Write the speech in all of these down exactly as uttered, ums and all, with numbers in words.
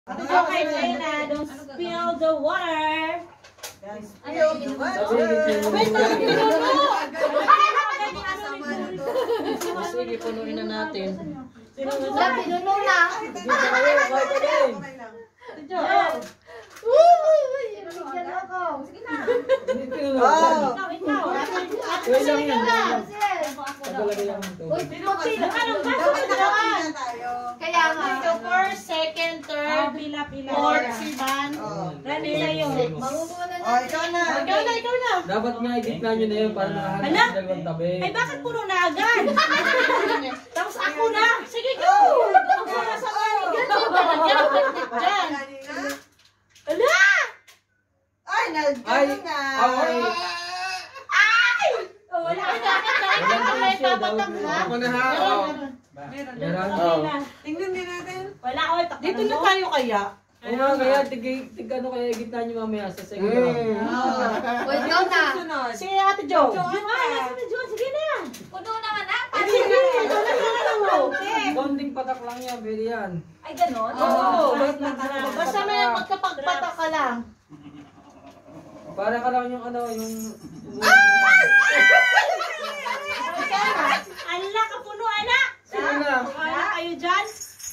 Okay, Lena, don't spill the water. Spill the water. Wait, bakit pinuno? Sige, punuin na natin. Wala, pinuno na. Hindi pinuno. Ikaw, ikaw. Wait lang yan. Tagalagay lang ito. Uy, pila ka ng baso na kaya nga. So, first, second, third, fourth, siban. Rani na yun. Oh, ikaw na. Ikaw na, ikaw na. Dapat nga i-gitna nyo na yun para nakahanap Hala? sa dalawang tabi. Ay, bakit puro na agad? Tapos ako na. Sige, go! Ako na sa mali. Ganun ba na dyan? Dyan. Hala! Ay, Ay, nagano na. ay, Ay! Oh, wala ka na. Ikaw na may papatak ha. ako na ha. Oh. Meron. Meron? Okay na. Tingnan din natin. Wala ko. Dito na tayo kaya. Oo nga, kaya tig, tig ano kaya gitna nyo mamaya sa second round. Wait, ikaw na. Si Ate Jo. Jo, ay, nasa na Jo. Sige na. Puno naman na. Sige, ikaw na sa Bonding patak lang yan, pwede yan. Ay, ganon? Oo. Basta may magkapagpatak ka lang. Para ka lang yung ano, yung... Ala ka puno, anak! Sige na. Wala kayo dyan?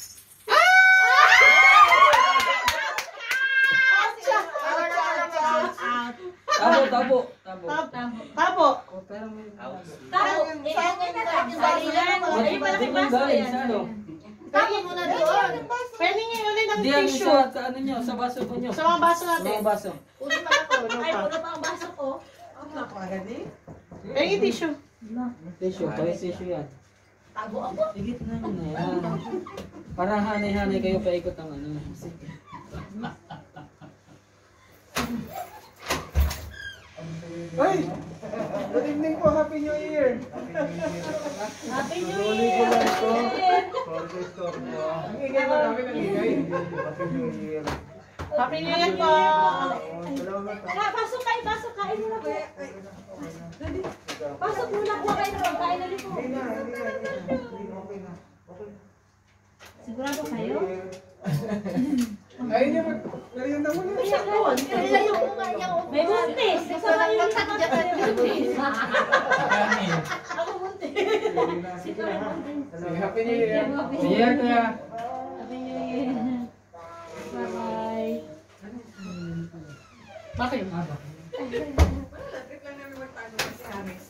Tabo, tabo. Tabo. Tapo. Oh, pero may... Tapo. Iyan na lang yung balilan. Ay, malaki Yung baso galing, yan. sa ano? Tapo mo na doon. Pwede nga ulit ng Hindi yan tissue. sa, sa ano nyo, sa baso po nyo. Sa mga baso Sa natin. mga baso. Puno pa ako. Ay, puno pa ang baso ko. Ako agad eh. Pwede yung tissue. Tissue, kaya tissue yan. Tago ako. Higit na yun na yan. Para hanay-hanay kayo paikot ang ano. Sige. Ay! Good evening po, Happy New Year! Happy New Year! Ang ingay mo namin, ang ingay. Happy New Year. Happy New Year po! Salamat. Ka, pasok kayo, pasok kain muna po. Pasok muna po kayo ng pagkain na po. Hindi na, hindi na. Hindi na, okay na. Okay. Sigurado kayo? Ayun yung merienda mo na. May buntis! Kasama yung nakakadya ka ng buntis. Ako buntis. Siguro buntis. Sige, Happy New Year. Sige, kaya. Happy New Year. Bye-bye. Bakit? Ah, bakit? Lapit lang namin magtago si Haris.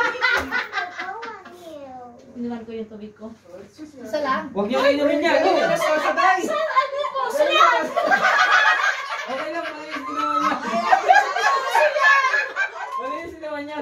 Iniwan ko yung tubig ko. Isa lang. Huwag niyo inumin yan. Ano yung nasasaday? Ano po? Sulat! Okay lang, mali yung ginawa niya. Mali yung ginawa niya.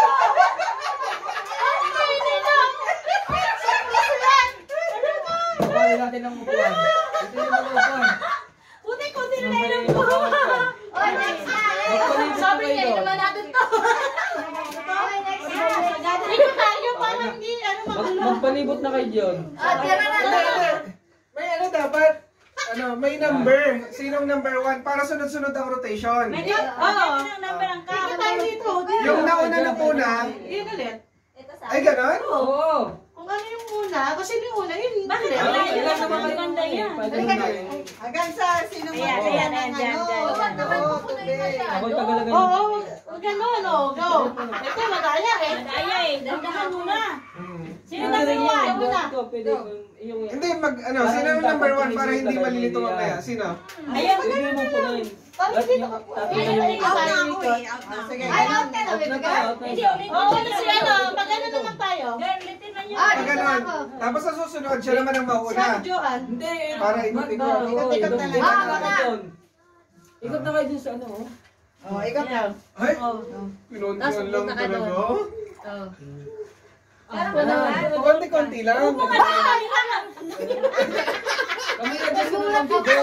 Ay, hindi lang! Sulat! Ano po? Pagpali natin ang upuan. Ito yung mga upuan. Puti-puti na lang po. Oh, next time! Sabi niya, inuman natin to. Okay, next time. Dito tayo para hindi, ano, Mag magulo. magpalibot na kay John. Ah, tira na Hindi, lang. hindi. May ano dapat? Ano, may number. Sinong number one? Para sunod-sunod ang rotation. May oo. Number ang ka. Tayo dito. Yung nauna ng una, Yun ulit. ay ganon? Oo. Kung ano yung una, kasi yung una, yun. Bakit? Ano, Wala yun. ilan naman kayo Maganda yan. Pwede Halika na. na. Hanggang sa sino mo Ayan, ayan, ayan, dyan, dyan, dyan. Oo, tubig. Ako'y tagalagay. Oo, huwag ganun, oh. Go. Ito, madaya eh. Madaya eh. Dandahan muna. Sino Pwede number rin one? yan. Una. Ito, pwede yung- yung... Hindi, mag, ano, sino yung number one para hindi malilito mamaya? Sino? Ayun. Pwede mo po na yun. Parang At dito yung ka po. tatlo Ay, yung- ay, Out ay, na ay, ako eh. Out na. Sige. Ay, out na. Out na tayo, out na Hindi, isa. ulit. Oo, ulit si ano. Pag ano naman tayo? Girl, litin na yun. Pag ganon. Tapos sa susunod, siya naman ang mauna. Sabi Joan. Hindi, eh, Para ba't ikot-ikot. ba? Oo, Ikot-ikot ikot- na lang. ikot Ah, na wala. kayo dun. Ikot na kayo dun sa ano, oh. Oh, ikaw. Ay, Oh. pinuntian lang talaga. Oh. Ako na. Konti-konti lang. Ano ka lang? Kami na dyan sa mga video.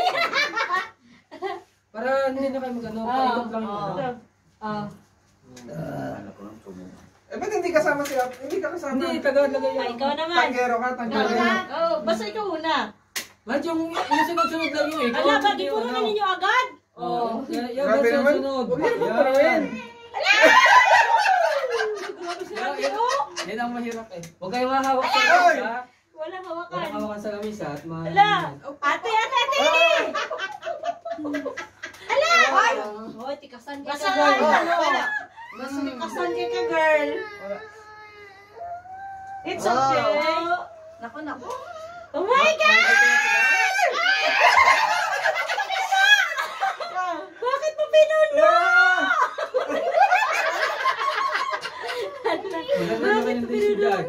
Para hindi na kayo mag-ano, paikot lang yung ano. Ah. Eh, ba't hindi kasama si Ap? Hindi ka kasama. Hindi, tagalagay Ay, yun. ikaw naman. Tanggero ka, tanggero Ikaw ka. na. Oh, basta ikaw una. Lahat yung, yung sunod-sunod lang yung ikaw. Ala, hindi bakit yung puro na ano. ninyo agad? Oo. Yan, yan, Grabe yung naman. sunod. Huwag niyo naman Yan. parawin. Grabe sila. Yan, yan, yan ang mahirap eh. Huwag kayo hahawak sa Ay! ha? Walang hawakan. Walang hawakan sa lamisa at ma... Ala! Ate, ate, ate! Ala! Ay! Oh, tikasan ka ka, girl. Basta tikasan ka ka, girl. It's okay. Naku, naku. Oh my God! Bakit mo pinuno? Maganda naman yung tissue dyan.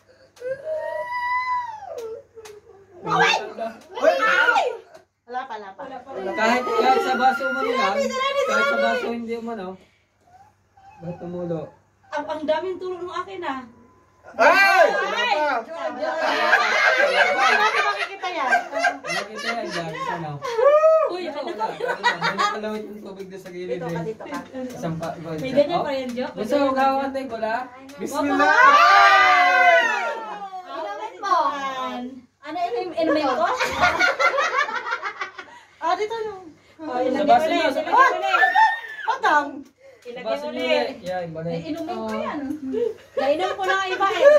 Wala pa, wala pa. Kahit, kahit sa baso umano lang, kahit sa baso hindi umano, ba't tumulo? Ang, ang daming tulong ng akin ah. Ay! Wala pa! Bakit makikita yan? Nakita yan dyan, sana. Uy, Ito, ano wala. Ano na, kalawit yung tubig doon sa gilid Dito ka, eh. dito ka. Isang pa, iba. May ganyan pa rin, Jo. Gusto mo gawan tayo wala? Bismillah! Inumin mo. Ano inumin inumin ko? Ah, dito no. Oh, ilagay Sa baso ulit, na, sa ilagay ulit. Patang. Sa Ilagay baso ulit. niya. Yeah, iba na yun. Inumin ko yan. Nainom ko na ang iba eh.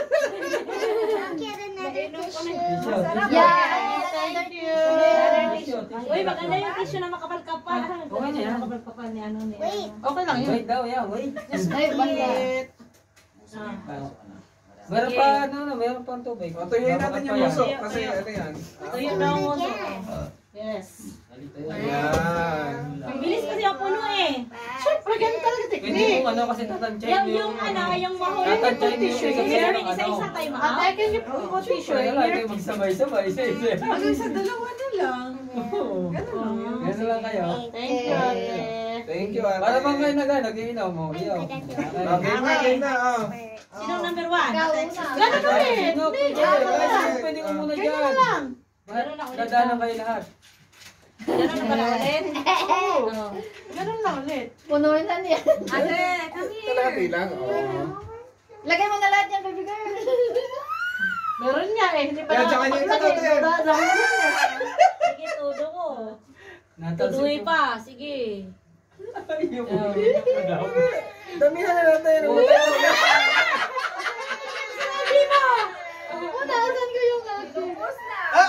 Nainom ko na. Tissue, Masarap. tissue. Yeah, thank you. Tissue, tissue. Uy, maganda yung tissue na makapal-kapal. Okay na yan. Makapal-kapal ni ano ni. Wait. Okay lang yun. Wait daw, yeah, wait. Ay, bakit? Ah. Meron pa, ano, ano, meron pa ang tubig. O, tuyuin natin yung muso kasi ano yan. Ito yung daw mo. Yes. Ayan. Ang bilis kasi ang puno eh. Siyempre, ganun talaga Hindi technique. mo ano kasi tatansyahin Yung, mo yung ano, yung mahuli Tatansyahin ng mo yung tissue. isa-isa Meron ng isa-isa ano. tayo mahal. Ate, can you put tissue Kaya lang, here? kayo magsabay-sabay, isa-isa. Hanggang sa dalawa na lang. Oo. Ganun lang. Ganun lang kayo. Thank you, ate. Thank you, ate. Para bang kayo nag nag-iinaw mo? Iyo. Okay na, okay na. oh. Sino number one? Ikaw una. Ganun ulit. Sino? Pwede. Guys, pwede ko muna Ganyan dyan. lang. Ganun lang ulit. Dadaanan kayo lahat. Ganun na pala ulit. Oo. Ganun lang ulit. Punuin na niya. Ate, come Kalahati here. lang. Oh. Lagay mo na lahat yan, baby girl. Meron niya eh. Hindi pa Yan, tsaka niya yung tatot yan. Sige, tudo ko. Natalsik Tuduhi ko. pa. Sige. Ayun. Damihan na natin. Sabi mo! Punasan ko yung akin. Ah!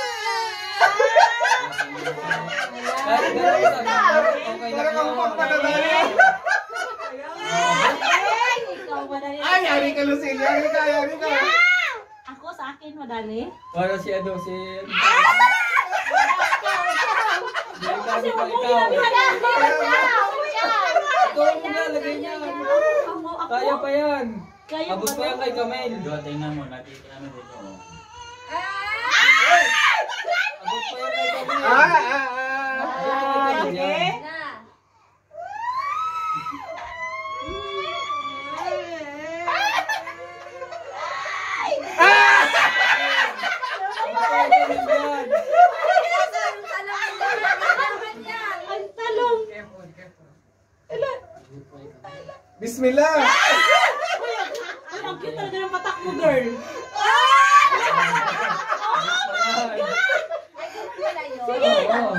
Kahit ganun lang, okay lang Parang ang yun. pagpanadali. Ay! Ikaw madali. Ay, yari ka, Lucille. Yari ka, yari ka. Ako sa akin madali. Para si ano, si... Hindi kasi pa Huwag mo ikaw. ginagawa. Ikaw ang nilalagay niya. Ako, ako. Kaya pa yan. Kaya Abot pa yan kay Kamel. Tingnan mo, nakita namin dito. Abot pa yan kay Kamel. Ah, ah, ah. Abot pa yan kay Kamel yan. Na. Abot pa yan kay Kamel yan. Ang talong. Bismillah. Ay, ang cute talaga ng patak mo, girl. Sige. Oo.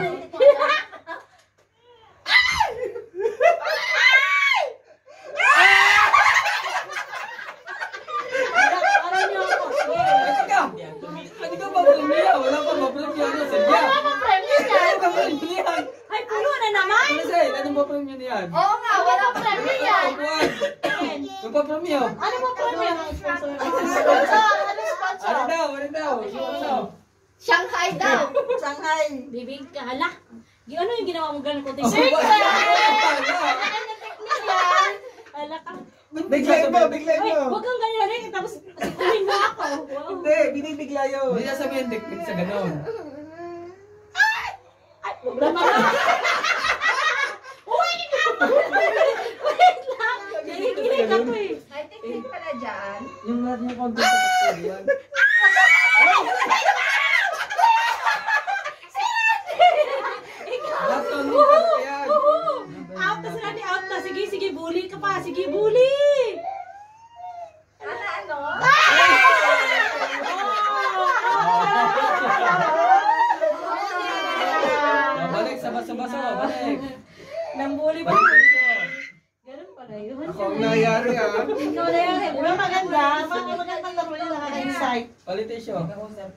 Aral niyo ako. Sige. Ay, teka. Pwede ka ba premia? Wala pa ba premia? Ano, Silvia? Wala pa premium yan. Ano ka premia yan? Ay, puno na naman. Ano sa'yo? Ano ba premia niyan? Oo nga, wala premium yan. Upuan. Yung pa premia. Ano ba premium? Sponsor. Ano sponsor? Ano daw? Ano daw? Ano? Shanghai daw. Shanghai. Bibig ka. Hala. Gi- Ano yung ginawa mo ganun ko? Ano T-shirt? ba? Hala ka. Biglayin mo, biglayin Uy, mo. huwag kang ganyan rin. Tapos sikuhin mo ako. Wow. Hindi, binibigla yun. Hindi na sabihin dikdik sa ganon. Ay, huwag naman ka. Uy! Wait lang. Nakikinig ako eh. May technique pala dyan. Yung lahat ng content sa pagkakas yan. Lahat ng content sa yan. Woohoo! Out na sila ni out na. Sige, sige, bully ka pa. Sige, bully! Ana, ano? Oh, balik sa baso-baso. Balik. Nang bully pa. Balik. Ganun pala yun. Ako ang nangyari ah. Ikaw na yan. Di ba maganda? Mga magandang laro yun nakakaisa. right. Palitisyo. Are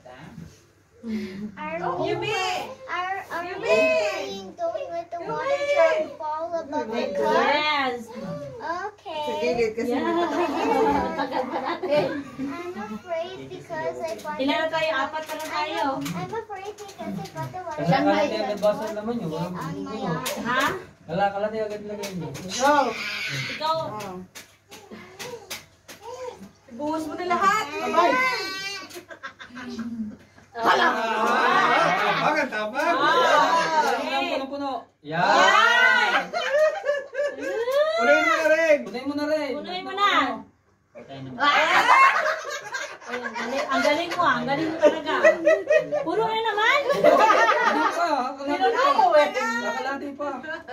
we, are, are we playing going with the water truck fall above the car? Yes. Okay. kasi Tagal pa natin. I'm afraid because I got Ilan na tayo? Apat pa lang tayo. I'm afraid because I got the water Kala truck kalati agad baso ang laman nyo. on my arm. Ha? Kala kalati agad lagay nyo. Go! Ikaw. Buhos mo na lahat. Abay! Hala. Ah, ang tapang! Ang puno-puno. Yan! Unahin mo na rin! Punayin mo na rin. Punuin mo na. Patay naman. Ay, ang galing, ang galing mo ah. Ang galing mo talaga. Puno na naman. Hindi pa. Kalati pa. Kalati pa.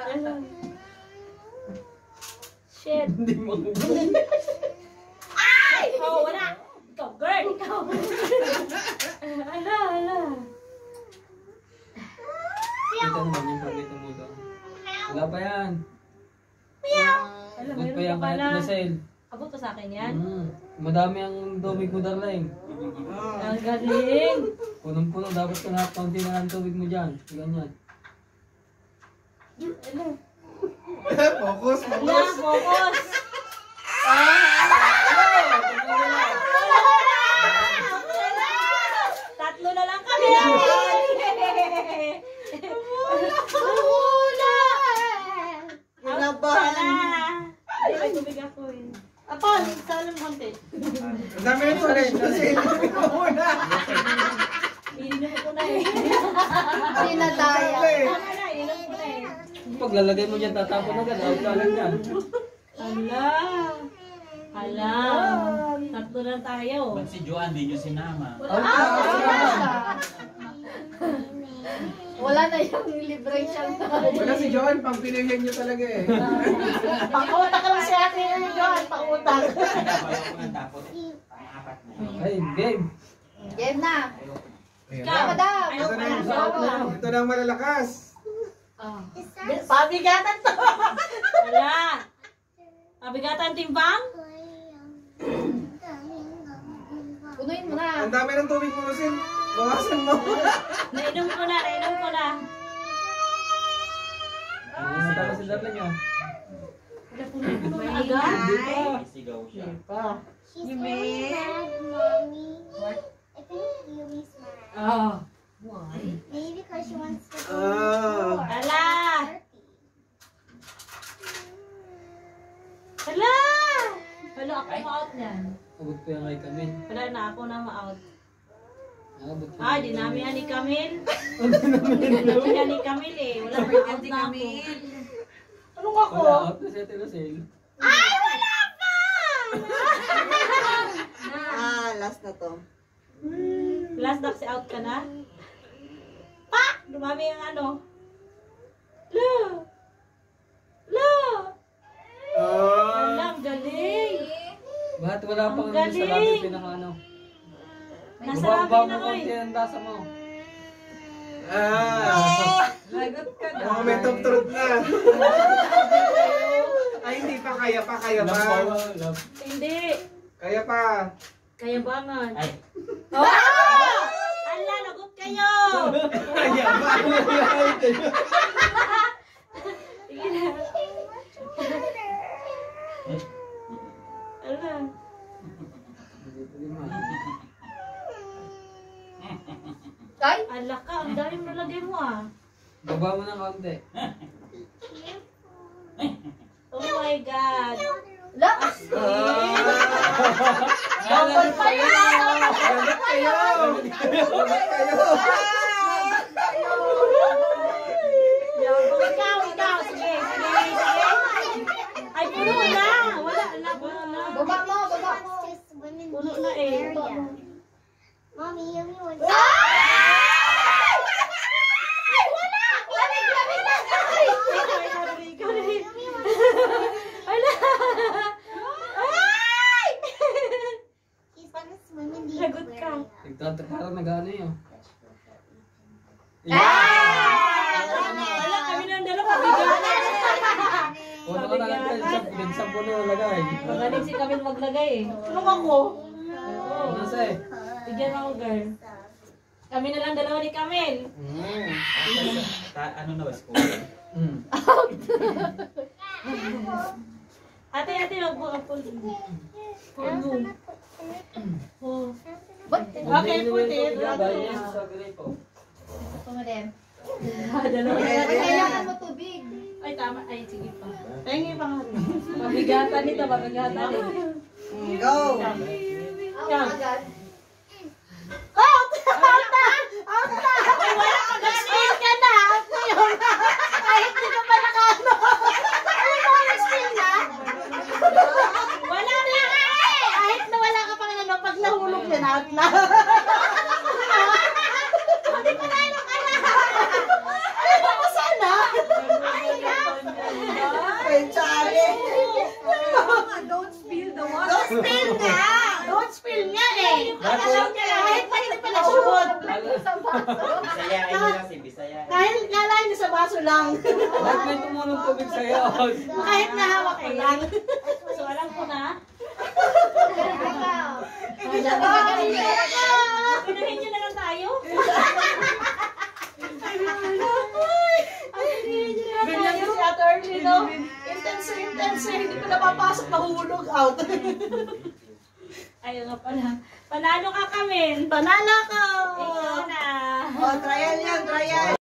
Shit. Hindi mo. Ay! Oh, wala. Ikaw, girl. Ikaw. Ala, ala. Kita naman yung pagkita mo doon. Wala pa yan. Alam, Good pa meron yan ka kahit pala. nasale. Abot pa sa akin yan. Mm. Madami ang tubig mo, darling. Ang galing. Punong-puno. Dapat ka lahat kaunti na lang tubig mo dyan. Ganyan. Ala. Focus, Ala, focus! focus. Tatlo na lang kami. Hula! Kinabahan. Ay, may tubig ako eh. Apa, salam konti. Ang dami nito rin. Kasi hindi ko muna. Ininom ko na eh. Pinadaya. Tama na, ininom ko na eh. Paglalagay mo dyan, tatapon agad. Out ka lang dyan. Hala. Hala. Tatlo na tayo. Ba't si Joanne di nyo sinama? Out ka, out ka. Wala na yung libreng siyang Wala si Joan, pang pinigyan niyo talaga eh. Pang-utak lang si ate yung Johan, pang-utak. Ayaw ko ng tapos. Pang-apat na. Ay, game. Game na. Ayan Ikaw. na. Madam. Ayaw Ito ko na na. yung Ayaw ko na. Ito na ang malalakas. Pabigatan to. Wala. Pabigatan timbang? Punuin mo na. Ang dami ng tubig mo, Rosin. Bawasan mo. Nainom ko na, nainom ko na. Ano tala si darling ah? Puno na agad? Hindi pa. Isigaw siya. She's You really may- mad, Mommy. I think Yumi's mad. Oh. Why? Maybe because she wants to go Ah. to Hala! Hala! Hala, ako ma-out niyan. Abot pa yan kay Camille. Wala na, ako na ma-out. Abot pa Ah, yan. dinamihan ni Camille. Dinamihan ni Camille eh. Wala na out Hindi na ako. kami. Anong ako? Wala, out na si Ate Rosel. Ay, wala pa! Ah, last na to. Last na si out ka na? Pak! Dumami yung ano. Lo! Lo! Ah. Alam, galing! Bakit wala pang Ang ano sa labi galing. pinaka ano? Nasa Baba labi mo na ko konti eh. ang tasa mo. Ah. Lagot ka na. Moment of truth na. Ay, hindi pa. Kaya pa, kaya pa. Love, love, love. Hindi. Kaya pa. Kayabangan. Ay, Oh! Ala, nagot kayo! Kaya pa. Sige na. Ala. Tay? Ala ka, ang dami mo nalagay mo ah. Baba mo ng konti. Oh my God. La? Bawal pa yun! Galit kayo. Galit kayo. Ikaw, ikaw. Sige, sige, sige. Ay, puno na. Wala na, puno na. Baba mo, baba mo. Just women Puno na eh. area. Mommy, Yumi wants Ay! Wala! Lamig, lamig na! Ay! Ikaw, ikaw, ikaw, ikaw. Wala! Ay! She's gonna swim in the Lagot ka. aquarium. Nagtata parang nag-ano yun. Ay! Wala, kami ng dalawa. Pabiganan. Puno ka na lang kayo. Nagsampo na nalagay. Magaling si kami maglagay eh. Tulong ako. Ano sa eh? Bigyan mo ako, girl. Kami na lang dalawa ni Camel. Mm. Ta- ano na ba school? Mm. Ate, ate, magbuka po. Oh. Okay, put it. Bayan sa gripo. Ito mo din. Dalawa. Kailangan mo tubig. Ay, tama. Ay, sige pa. Pengi pa nga rin. Mabigatan nito, mabigatan eh. Go! Yan. agad. Out! Out na! Out na! Ay, wala ka nag-spin ka na! Out na yun! Ay, hindi ka pa nakano! Ay, mo nag-spin na? Wala na nga eh! Kahit na wala ka pang ano, pag nahulog yan, out na! Hindi ko na ano ka na! Ay, baka sana! Hey, Charlie! Don't spill the water! Don't spill nga! Don't spill nga eh! Alam niya kahit pa hindi pa nasuot! Bisaya, ay nila si Bisaya. Kahit kalahin niya sa baso lang. Ba't may tumulong tubig sa'yo? Kahit nahawak ko lang. So alam ko na. Pinuhin niyo na lang tayo. Ganyan yung si Ate Early, no? Intense, intense. Hindi ko napapasok, nahulog out. Ayun nga pala. Panalo ka kami. Panalo ka! Ikaw na. Oh, trial yan, trial!